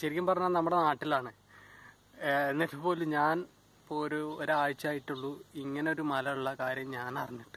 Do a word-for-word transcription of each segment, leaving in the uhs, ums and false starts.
ശരിക്കും പറഞ്ഞാൽ നമ്മുടെ നാട്ടിലാണ്. എന്നിട്ട് പോലും ഞാൻ ഇപ്പോൾ ഒരു ഒരാഴ്ച ആയിട്ടുള്ളൂ ഇങ്ങനെ ഒരു മല ഉള്ള കാര്യം ഞാൻ അറിഞ്ഞിട്ട്.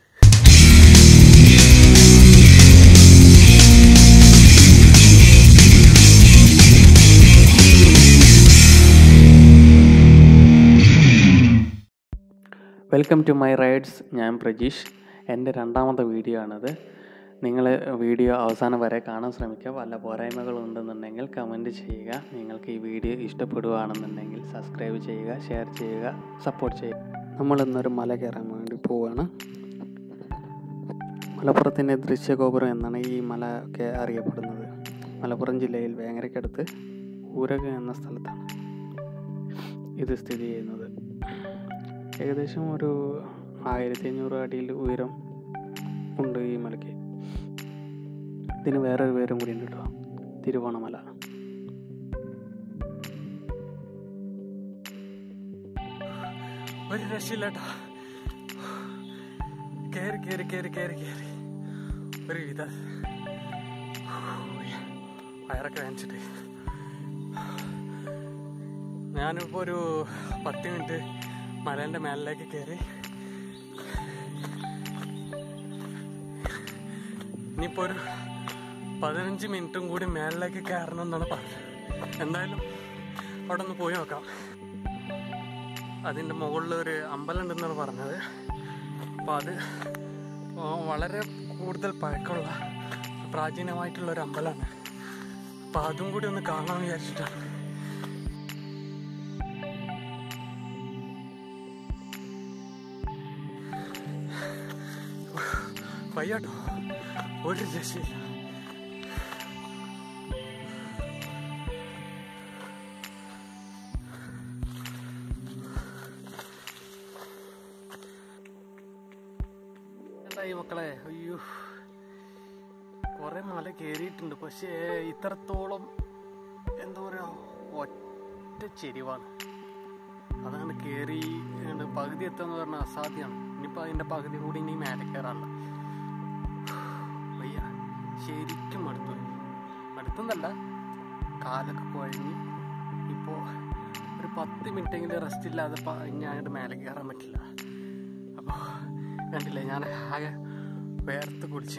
Welcome to my rides. ഞാൻ പ്രജീഷ്. എൻ്റെ രണ്ടാമത്തെ വീഡിയോ ആണിത്. നിങ്ങൾ വീഡിയോ അവസാനം വരെ കാണാൻ ശ്രമിക്കുക. വല്ല പോരായ്മകളുണ്ടെന്നുണ്ടെങ്കിൽ കമൻറ്റ് ചെയ്യുക. നിങ്ങൾക്ക് ഈ വീഡിയോ ഇഷ്ടപ്പെടുകയാണെന്നുണ്ടെങ്കിൽ സബ്സ്ക്രൈബ് ചെയ്യുക, ഷെയർ ചെയ്യുക, സപ്പോർട്ട് ചെയ്യുക. നമ്മളിന്നൊരു മല കയറാൻ വേണ്ടി പോവുകയാണ്. മലപ്പുറത്തിൻ്റെ ദൃശ്യഗോപുരം എന്നാണ് ഈ മല ഒക്കെ അറിയപ്പെടുന്നത്. മലപ്പുറം ജില്ലയിൽ വേങ്ങരയ്ക്കടുത്ത് ഊരകം എന്ന സ്ഥലത്താണ് ഇത് സ്ഥിതി ചെയ്യുന്നത്. ഏകദേശം ഒരു ആയിരത്തി അഞ്ഞൂറ് അടിയിൽ ഉയരം ഉണ്ട് ഈ മലയ്ക്ക്. ഇതിന് വേറൊരു പേരും കൂടി ഉണ്ട് കേട്ടോ, തിരുവോണമല. ഒരു രക്ഷയില്ല കേട്ടോ. കയറി കയറി കയറി കയറി കയറി ഒരു വിധ വയറൊക്കെ വേദനിച്ചിട്ട് ഞാനിപ്പോൾ ഒരു പത്ത് മിനിറ്റ് മലേൻ്റെ മേലിലേക്ക് കയറി. ഇനിയിപ്പോൾ ഒരു പതിനഞ്ച് മിനിറ്റും കൂടി മേലിലേക്ക് കയറണം എന്നാണ് പറഞ്ഞത്. എന്തായാലും അവിടെ ഒന്ന് പോയി നോക്കാം. അതിൻ്റെ മുകളിൽ ഒരു അമ്പലം ഉണ്ടെന്നാണ് പറഞ്ഞത്. അപ്പോൾ അത് വളരെ കൂടുതൽ പഴക്കമുള്ള പ്രാചീനമായിട്ടുള്ളൊരു അമ്പലമാണ്. അപ്പോൾ അതും കൂടി ഒന്ന് കാണാമെന്ന് വിചാരിച്ചിട്ടാണ്. വയ്യാട്ടോ, ഒരു രക്ഷയില്ല. എന്തായി മക്കളെ, അയ്യോ കുറെ മല കയറിയിട്ടുണ്ട്. പക്ഷേ ഇത്രത്തോളം എന്താ പറയാ, ഒറ്റ ചെരിവാണ്. അതാണ് കയറി പകുതി എത്തുകയെന്ന് പറഞ്ഞാൽ അസാധ്യമാണ്. ഇനിയിപ്പോൾ അതിൻ്റെ പകുതി കൂടി ഇനി മേലെ കയറാനുള്ള വയ്യ. ശരിക്കും മടുത്തു. മടുത്തെന്നല്ല, കാലൊക്കെ കുഴഞ്ഞ് ഇപ്പോൾ ഒരു പത്ത് മിനിറ്റെങ്കിലും റെസ്റ്റ് ഇല്ലാതെ ഞാൻ അങ്ങോട്ട് മേലെ കയറാൻ പറ്റില്ല. അപ്പോൾ കണ്ടില്ലേ, ഞാൻ ആകെ വേർത്ത് കുളിച്ച്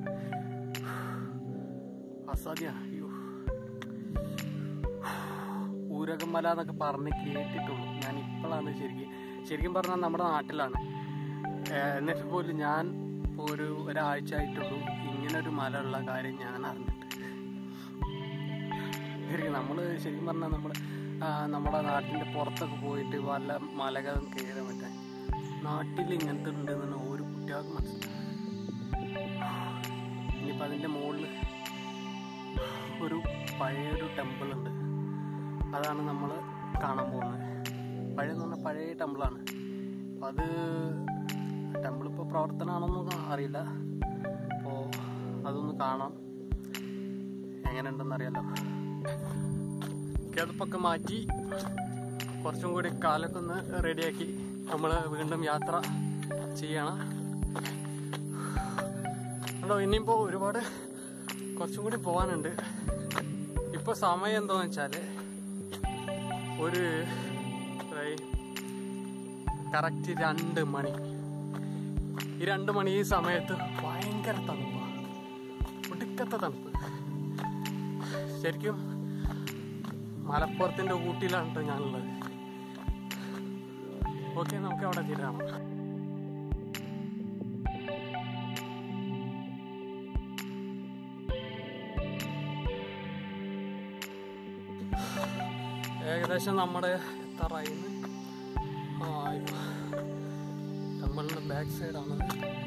അസാധ്യമാണ്. അയ്യോ, ഊരകം മല എന്നൊക്കെ പറഞ്ഞ് കേട്ടിട്ടുള്ളൂ. ഞാൻ ഇപ്പോഴാണ് ശരിക്കും ശരിക്കും പറഞ്ഞാൽ നമ്മുടെ നാട്ടിലാണ്. എന്നിട്ട് പോലും ഞാൻ ഇപ്പോൾ ഒരു ഒരാഴ്ച ആയിട്ടുള്ളൂ ഇങ്ങനൊരു മല ഉള്ള കാര്യം ഞാൻ അറിഞ്ഞിട്ട്. ശരിക്കും നമ്മൾ ശരിക്കും പറഞ്ഞാൽ നമ്മൾ നമ്മുടെ നാട്ടിൻ്റെ പുറത്തൊക്കെ പോയിട്ട് വല്ല മലകൾ കയറാൻ പറ്റാൻ നാട്ടിൽ ഇങ്ങനത്തെ ഉണ്ടെന്ന് ഒരു കുട്ടികൾക്ക് മനസ്സിലാവും. ഇനിയിപ്പോൾ അതിൻ്റെ മുകളിൽ ഒരു പഴയൊരു ടെമ്പിൾ ഉണ്ട്. അതാണ് നമ്മൾ കാണാൻ പോകുന്നത്. പഴയെന്ന് പറഞ്ഞാൽ പഴയ ടെമ്പിളാണ്. അപ്പം അത് ടെമ്പിൾ ഇപ്പോൾ പ്രവർത്തനമാണെന്നൊന്നും അറിയില്ല. അപ്പോൾ അതൊന്ന് കാണാം, എങ്ങനെ ഉണ്ടെന്ന് അറിയാലോ. കിതപ്പൊക്കെ മാറ്റി കുറച്ചും കൂടി കാലൊക്കെ ഒന്ന് റെഡിയാക്കി നമ്മൾ വീണ്ടും യാത്ര ചെയ്യണം കേട്ടോ. ഇനിയിപ്പോൾ ഒരുപാട് കുറച്ചും കൂടി പോകാനുണ്ട്. ഇപ്പോൾ സമയം എന്താണെന്ന് വെച്ചാൽ ഒരു കറക്റ്റ് രണ്ട് മണി. ഈ രണ്ട് മണി ഈ സമയത്ത് ഭയങ്കര തണുപ്പാണ്, ഒടുക്കത്തെ തണുപ്പ്. ശരിക്കും മലപ്പുറത്തിൻ്റെ ഊട്ടിയിലാണ് കേട്ടോ ഞാനുള്ളത്. ഓക്കെ, നമുക്ക് അവിടെ എത്തിയിട്ടാണ്. ഏകദേശം നമ്മുടെ എത്താറായിരുന്നു. ആ നമ്മളുടെ ബാക്ക് സൈഡാണത്.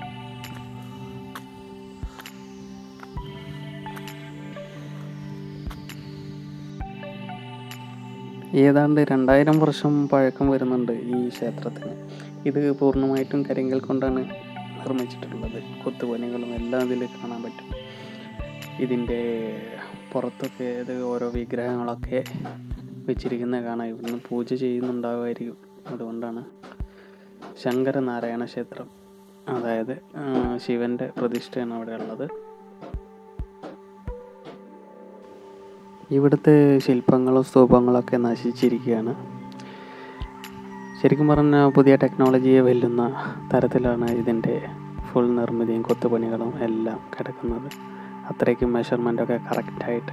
ഏതാണ്ട് രണ്ടായിരം വർഷം പഴക്കം വരുന്നുണ്ട് ഈ ക്ഷേത്രത്തിന്. ഇത് പൂർണ്ണമായിട്ടും കരിങ്കൽ കൊണ്ടാണ് നിർമ്മിച്ചിട്ടുള്ളത്. കൊത്തുപണികളും എല്ലാം ഇതിൽ കാണാൻ പറ്റും. ഇതിൻ്റെ പുറത്തൊക്കെ ഇത് ഓരോ വിഗ്രഹങ്ങളൊക്കെ വെച്ചിരിക്കുന്നത് കാണാം. ഇവിടുന്ന് പൂജ ചെയ്യുന്നുണ്ടാകുമായിരിക്കും. അതുകൊണ്ടാണ് ശങ്കരനാരായണ ക്ഷേത്രം, അതായത് ശിവൻ്റെ പ്രതിഷ്ഠയാണ് അവിടെ ഉള്ളത്. ഇവിടുത്തെ ശില്പങ്ങളും സ്തൂപങ്ങളൊക്കെ നശിച്ചിരിക്കുകയാണ്. ശരിക്കും പറഞ്ഞാൽ പുതിയ ടെക്നോളജിയെ വെല്ലുന്ന തരത്തിലാണ് ഇതിൻ്റെ ഫുൾ നിർമ്മിതിയും കൊത്തുപണികളും എല്ലാം കിടക്കുന്നത്. അത്രയ്ക്കും മെഷർമെൻ്റൊക്കെ കറക്റ്റായിട്ട്.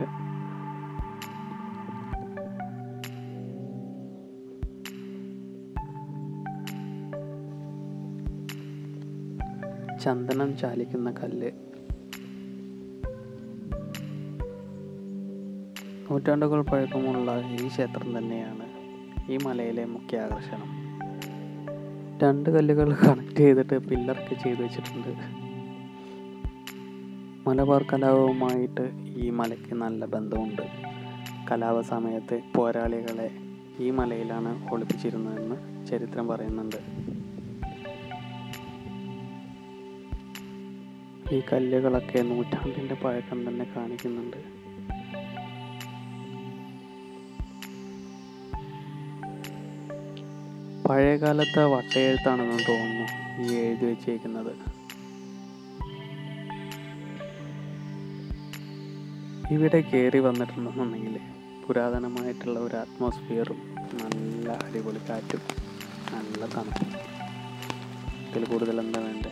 ചന്ദനം ചാലിക്കുന്ന കല്ല്. നൂറ്റാണ്ടുകൾ പഴക്കമുള്ള ഈ ക്ഷേത്രം തന്നെയാണ് ഈ മലയിലെ മുഖ്യ ആകർഷണം. രണ്ട് കല്ലുകൾ കണക്ട് ചെയ്തിട്ട് പില്ലർക്ക് ചെയ്തു വെച്ചിട്ടുണ്ട്. മലബാർ കലാപവുമായിട്ട് ഈ മലയ്ക്ക് നല്ല ബന്ധമുണ്ട്. കലാപ സമയത്ത് പോരാളികളെ ഈ മലയിലാണ് ഒളിപ്പിച്ചിരുന്നതെന്ന് ചരിത്രം പറയുന്നുണ്ട്. ഈ കല്ലുകളൊക്കെ നൂറ്റാണ്ടിൻ്റെ പഴക്കം തന്നെ കാണിക്കുന്നുണ്ട്. പഴയകാലത്തെ വട്ടയെഴുത്താണെന്ന് തോന്നുന്നു ഈ എഴുതി വെച്ചേക്കുന്നത്. ഇവിടെ കയറി വന്നിട്ടുണ്ടെന്നുണ്ടെങ്കിൽ പുരാതനമായിട്ടുള്ള ഒരു അറ്റ്മോസ്ഫിയറും നല്ല അടിപൊളി കാറ്റും നല്ല തണുപ്പും. ഇതിൽ കൂടുതൽ എന്താ വേണ്ടേ?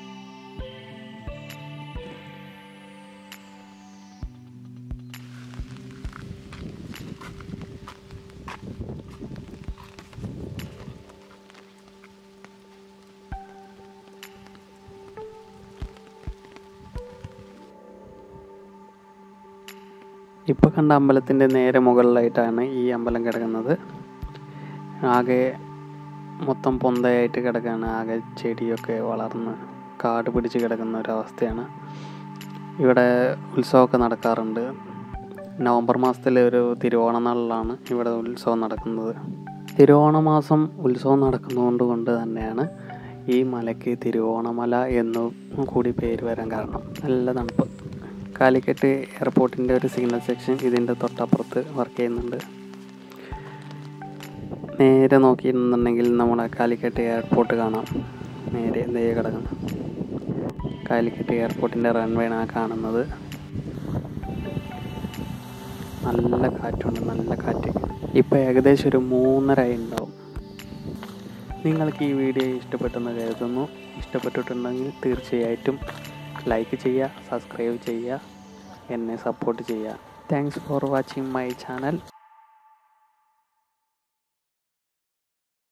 ഇപ്പോൾ കണ്ട അമ്പലത്തിൻ്റെ നേരെ മുകളിലായിട്ടാണ് ഈ അമ്പലം കിടക്കുന്നത്. ആകെ മൊത്തം പൊന്തയായിട്ട് കിടക്കുകയാണ്. ആകെ ചെടിയൊക്കെ വളർന്ന് കാട് പിടിച്ച് കിടക്കുന്ന ഒരവസ്ഥയാണ്. ഇവിടെ ഉത്സവമൊക്കെ നടക്കാറുണ്ട്. നവംബർ മാസത്തിലെ ഒരു തിരുവോണ നാളിലാണ് ഇവിടെ ഉത്സവം നടക്കുന്നത്. തിരുവോണ മാസം ഉത്സവം നടക്കുന്നതുകൊണ്ട് കൊണ്ട് തന്നെയാണ് ഈ മലയ്ക്ക് തിരുവോണമല എന്നു കൂടി പേര് വരാൻ കാരണം. നല്ല തണുപ്പ്. കാലിക്കറ്റ് എയർപോർട്ടിൻ്റെ ഒരു സിഗ്നൽ സെക്ഷൻ ഇതിൻ്റെ തൊട്ടപ്പുറത്ത് വർക്ക് ചെയ്യുന്നുണ്ട്. നേരെ നോക്കിയിട്ടുണ്ടെങ്കിൽ നമ്മുടെ കാലിക്കറ്റ് എയർപോർട്ട് കാണാം. നേരെ ദേ കിടക്കണം. കാലിക്കറ്റ് എയർപോർട്ടിൻ്റെ റൺവേയാണ് ആ കാണുന്നത്. നല്ല കാറ്റുണ്ട്, നല്ല കാറ്റ്. ഇപ്പോൾ ഏകദേശം ഒരു മൂന്നര ഉണ്ടാവും. നിങ്ങൾക്ക് ഈ വീഡിയോ ഇഷ്ടപ്പെട്ടെന്ന് കരുതുന്നു. ഇഷ്ടപ്പെട്ടിട്ടുണ്ടെങ്കിൽ തീർച്ചയായിട്ടും ലൈക്ക് ചെയ്യുക, സബ്സ്ക്രൈബ് ചെയ്യുക, എന്നെ സപ്പോർട്ട് ചെയ്യുക. Thanks for watching my channel.